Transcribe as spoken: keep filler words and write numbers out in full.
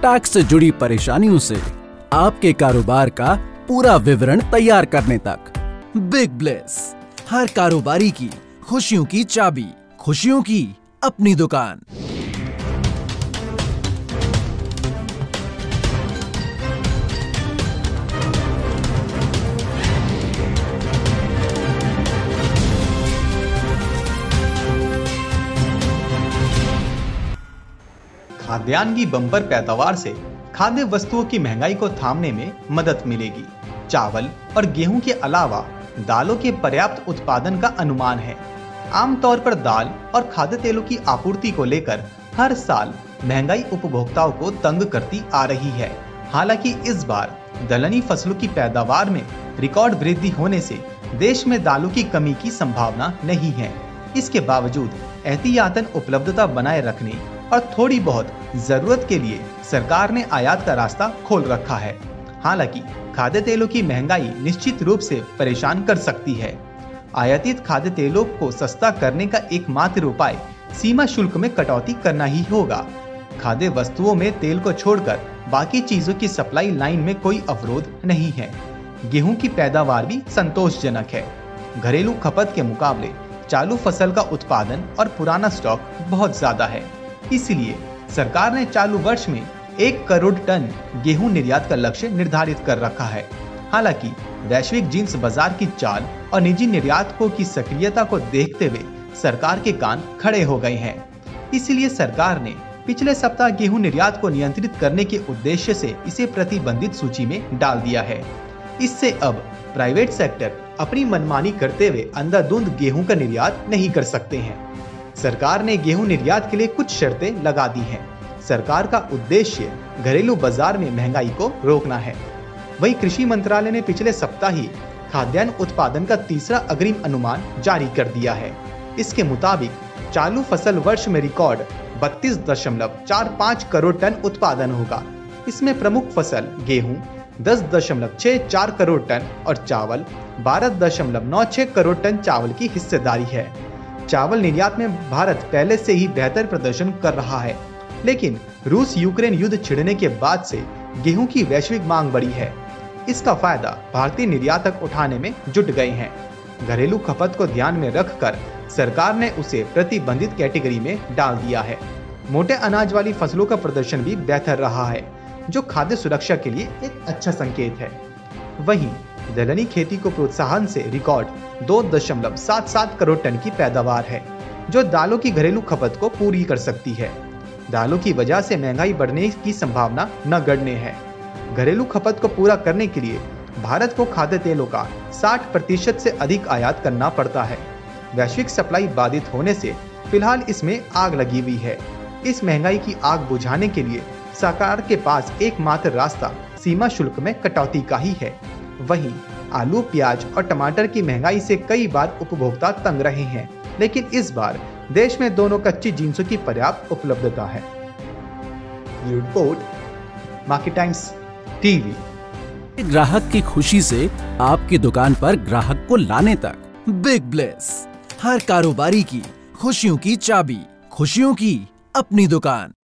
Tax से जुड़ी परेशानियों से आपके कारोबार का पूरा विवरण तैयार करने तक। बिग ब्लेस, हर कारोबारी की खुशियों की चाबी, खुशियों की अपनी दुकान। खाद्यान्न की बम्पर पैदावार से खाद्य वस्तुओं की महंगाई को थामने में मदद मिलेगी। चावल और गेहूं के अलावा दालों के पर्याप्त उत्पादन का अनुमान है। आमतौर पर दाल और खाद्य तेलों की आपूर्ति को लेकर हर साल महंगाई उपभोक्ताओं को तंग करती आ रही है। हालांकि इस बार दलहनी फसलों की पैदावार में रिकॉर्ड वृद्धि होने से देश में दालों की कमी की संभावना नहीं है। इसके बावजूद एहतियातन उपलब्धता बनाए रखने और थोड़ी बहुत जरूरत के लिए सरकार ने आयात का रास्ता खोल रखा है। हालांकि खाद्य तेलों की महंगाई निश्चित रूप से परेशान कर सकती है। आयातित खाद्य तेलों को सस्ता करने का एकमात्र उपाय सीमा शुल्क में कटौती करना ही होगा। खाद्य वस्तुओं में तेल को छोड़कर बाकी चीजों की सप्लाई लाइन में कोई अवरोध नहीं है। गेहूं की पैदावार भी संतोषजनक है। घरेलू खपत के मुकाबले चालू फसल का उत्पादन और पुराना स्टॉक बहुत ज्यादा है। इसलिए सरकार ने चालू वर्ष में एक करोड़ टन गेहूं निर्यात का लक्ष्य निर्धारित कर रखा है। हालांकि वैश्विक जींस बाजार की चाल और निजी निर्यातकों की सक्रियता को देखते हुए सरकार के कान खड़े हो गए हैं। इसलिए सरकार ने पिछले सप्ताह गेहूं निर्यात को नियंत्रित करने के उद्देश्य से इसे प्रतिबंधित सूची में डाल दिया है। इससे अब प्राइवेट सेक्टर अपनी मनमानी करते हुए अंधाधुंध गेहूं का निर्यात नहीं कर सकते हैं। सरकार ने गेहूं निर्यात के लिए कुछ शर्तें लगा दी हैं। सरकार का उद्देश्य घरेलू बाजार में महंगाई को रोकना है। वहीं कृषि मंत्रालय ने पिछले सप्ताह ही खाद्यान्न उत्पादन का तीसरा अग्रिम अनुमान जारी कर दिया है। इसके मुताबिक चालू फसल वर्ष में रिकॉर्ड बत्तीस दशमलव चार पाँच करोड़ टन उत्पादन होगा। इसमें प्रमुख फसल गेहूं दस दशमलव छह चार करोड़ टन और चावल बारह दशमलव नौ छह करोड़ टन चावल की हिस्सेदारी है। चावल निर्यात में भारत पहले से ही बेहतर प्रदर्शन कर रहा है, लेकिन रूस यूक्रेन युद्ध छिड़ने के बाद से गेहूं की वैश्विक मांग बढ़ी है। इसका फायदा भारतीय निर्यातक उठाने में जुट गए हैं। घरेलू खपत को ध्यान में रखकर सरकार ने उसे प्रतिबंधित कैटेगरी में डाल दिया है। मोटे अनाज वाली फसलों का प्रदर्शन भी बेहतर रहा है, जो खाद्य सुरक्षा के लिए एक अच्छा संकेत है। वहीं दलहनी खेती को प्रोत्साहन से रिकॉर्ड दो दशमलव सात सात करोड़ टन की पैदावार है, जो दालों की घरेलू खपत को पूरी कर सकती है। दालों की वजह से महंगाई बढ़ने की संभावना न गढ़ने है। घरेलू खपत को पूरा करने के लिए भारत को खाद्य तेलों का साठ प्रतिशत से अधिक आयात करना पड़ता है। वैश्विक सप्लाई बाधित होने से फिलहाल इसमें आग लगी हुई है। इस महंगाई की आग बुझाने के लिए सरकार के पास एकमात्र रास्ता सीमा शुल्क में कटौती का ही है। वहीं आलू, प्याज और टमाटर की महंगाई से कई बार उपभोक्ता तंग रहे हैं, लेकिन इस बार देश में दोनों कच्ची जिंसों की पर्याप्त उपलब्धता है। Report market times TV. ग्राहक की खुशी से आपकी दुकान पर ग्राहक को लाने तक। बिग ब्लेस, हर कारोबारी की खुशियों की चाबी, खुशियों की अपनी दुकान।